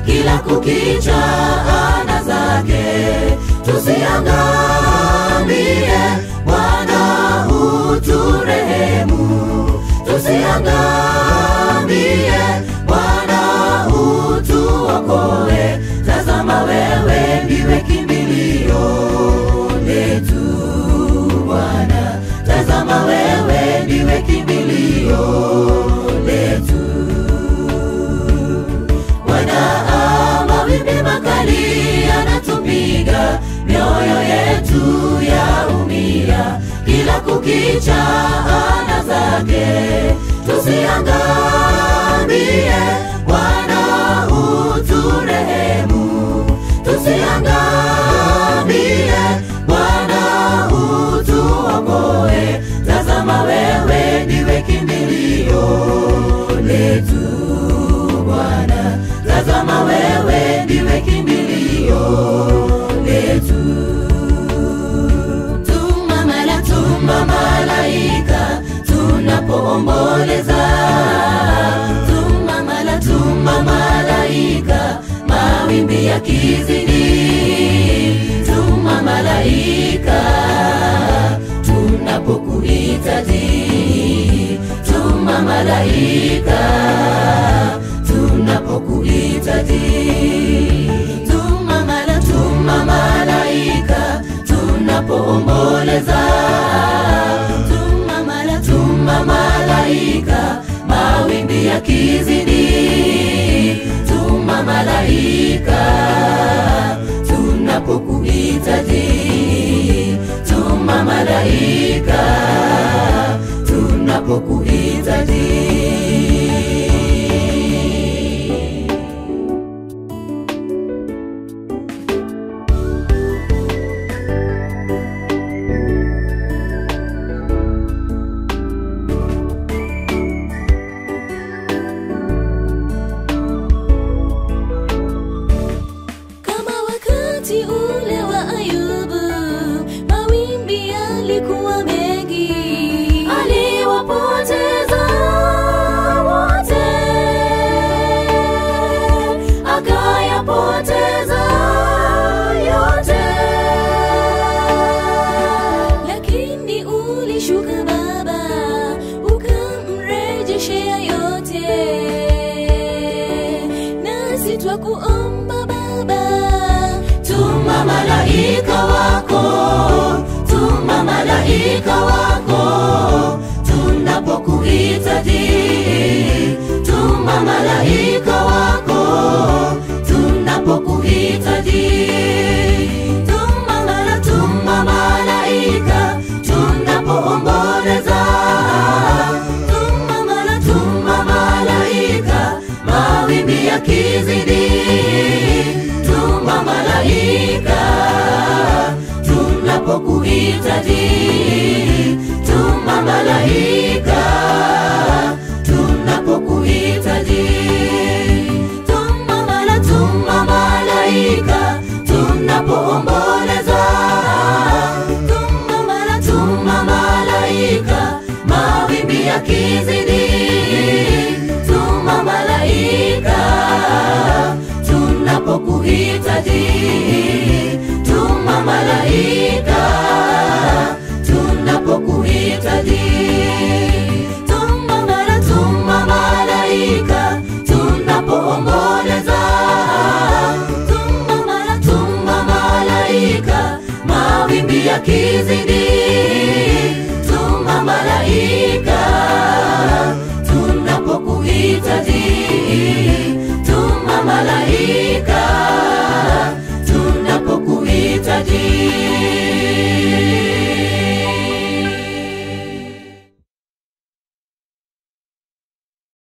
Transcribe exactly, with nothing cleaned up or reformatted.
kila kukicha ana zake. Tusiangamie, Bwana uturehemu. Tusiangamie, Bwana utuokoe. Tazama wewe ndiwe kimbilio letu Bwana. Tazama wewe ndiwe kimbilio letu Bwana. Mawimbi makali yanatupiga, mioyo yetu yaumia, kila kukicha ana zake. Tusiangamie, Bwana uturehemu. Tusiangamie, Bwana utuokoe. Tazama wewe ndiwe kimbilio letu Bwana. Tazama wewe ndiwe kimbilio letu. Tuma mala, tuma malaika tunapoomboleza. Tuma mala, tuma malaika mawimbi yakizidi. Tuma malaika tunapokuhitaji. Tuma malaika tunapokuhitaji. Tuma mala, tuma malaika tunapoomboleza. Tuma mala, tuma malaika mawimbi yakizidi. Tuma malaika tunapokuhitaji. Tuma malaika tunapokuhitaji. Ule wa Ayubu, mawimbi yalikuwa mengi, aliwapoteza wote, akayapoteza yote. Lakini ulishuka Baba, ukamrejeshea yote. Nasi twakuomba Baba, tuma malaika wako, tuma malaika wako tunapokuhitaji. Tuma malaika wako tunapokuhitaji. Tuma mala, tuma malaika tunapoomboleza. Tuma mala, tuma malaika mawimbi yakizidi. Tuma malaika tunapokuhitaji. Tuma malaika tunapokuhitaji. Tuma mala, tuma malaika tunapoomboleza. Tuma mala, tuma malaika mawimbi yakizidi. Tuma malaika tunapokuhitaji. Tuma malaika tunapokuhitaji. Tuma mala, tuma malaika tunapoomboleza. Tuma mala, tuma malaika mawimbi yakizidi.